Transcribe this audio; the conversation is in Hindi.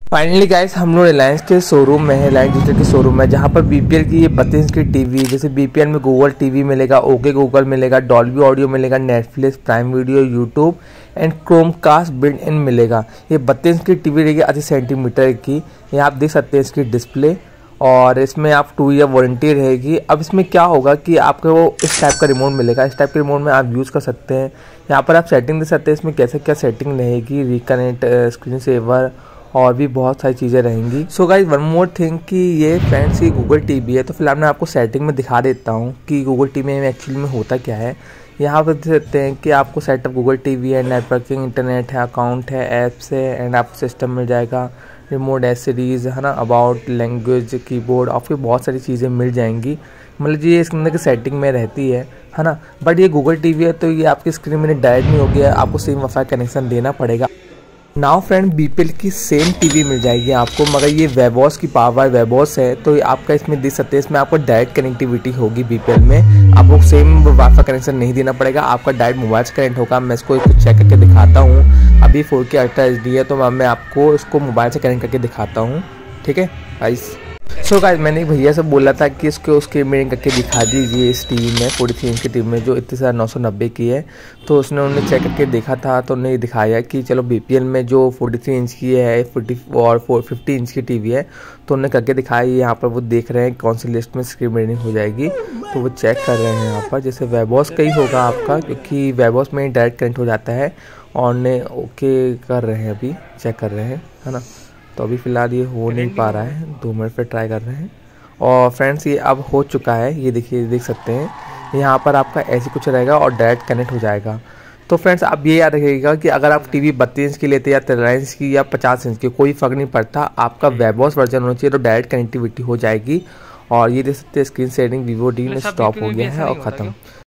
फाइनली गाइस हम लोग रिलायंस के शोरूम में है, रिलायंस डिजिटल के शोरूम है, जहाँ पर बीपीएल की ये 32 इंच की टीवी, जैसे बीपीएल में गूगल टीवी मिलेगा, ओके गूगल मिलेगा, डॉल्बी ऑडियो मिलेगा, Netflix, prime video, YouTube and Chromecast built in मिलेगा। ये 32 इंच की टीवी रहेगी 80 सेंटीमीटर की। ये आप देख सकते हैं इसकी डिस्प्ले, और इसमें आप 2 ईयर वारंटी रहेगी। अब इसमें क्या होगा कि आपको वो इस टाइप का रिमोट मिलेगा, इस टाइप के रिमोट में आप यूज़ कर सकते हैं। यहाँ पर आप सेटिंग दे सकते हैं, इसमें कैसे क्या सेटिंग रहेगी, रिकनेक्ट, स्क्रीन सेवर और भी बहुत सारी चीज़ें रहेंगी। So guys one more thing कि ये फ्रेंड्स की गूगल टीवी है, तो फिलहाल मैं आपको सेटिंग में दिखा देता हूँ कि गूगल टीवी में एक्चुअली में होता क्या है। यहाँ पर देख सकते हैं कि आपको सेटअप गूगल टीवी है, नेटवर्किंग, इंटरनेट है, अकाउंट है, ऐप्स है एंड आपको सिस्टम मिल जाएगा, रिमोट एसेसरीज है ना, अबाउट, लैंग्वेज, कीबोर्ड, आपको बहुत सारी चीज़ें मिल जाएंगी। मतलब ये इसके अंदर की सेटिंग में रहती है ना। बट ये गूगल टीवी है तो ये आपकी स्क्रीन में डायरेक्ट नहीं होगी, आपको सिम वाईफाई कनेक्शन देना पड़ेगा। नाउ फ्रेंड बीपीएल की सेम टीवी मिल जाएगी आपको, मगर ये वेबॉस की पावर वेबॉस है, तो आपका इसमें देख सकते हैं, इसमें आपको डायरेक्ट कनेक्टिविटी होगी। बीपीएल में आपको सेम वाईफाई कनेक्शन नहीं देना पड़ेगा, आपका डायरेक्ट मोबाइल से कनेक्ट होगा। मैं इसको चेक करके दिखाता हूँ। अभी 4K अल्ट्रा HD है, तो मैं आपको इसको मोबाइल से कनेक्ट करके दिखाता हूँ, ठीक है गाइस। सो गाइस मैंने एक भैया से बोला था कि इसको स्क्रीन करके दिखा दीजिए इस टीवी में, 43 इंच की टीवी में जो 31,990 की है। तो उन्होंने चेक करके देखा था, तो उन्हें दिखाया कि चलो बीपीएल में जो 43 इंच की है 40 और 50 इंच की टीवी है, तो उन्होंने करके दिखाया। यहाँ पर वो देख रहे हैं कौन सी लिस्ट में स्क्रीन रीडिंग हो जाएगी, तो वो चेक कर रहे हैं यहाँ पर। जैसे वेबॉस का ही होगा आपका, क्योंकि वेबॉस में डायरेक्ट कनेक्ट हो जाता है, और उन्हें ओके कर रहे हैं, अभी चेक कर रहे हैं, है ना। तो अभी फ़िलहाल ये हो नहीं पा रहा है, 2 मिनट पे ट्राई कर रहे हैं। और फ्रेंड्स ये अब हो चुका है, ये देखिए, देख सकते हैं यहाँ पर आपका ऐसे कुछ रहेगा और डायरेक्ट कनेक्ट हो जाएगा। तो फ्रेंड्स आप ये याद रखिएगा कि अगर आप टीवी 32 इंच की लेते हैं या 43 इंच की या 50 इंच की, कोई फ़र्क नहीं पड़ता, आपका वेबॉस वर्जन होना चाहिए, तो डायरेक्ट कनेक्टिविटी हो जाएगी। और ये देख सकते हैं स्क्रीन शेयरिंग वीवो डी में स्टॉप हो गया है और ख़त्म।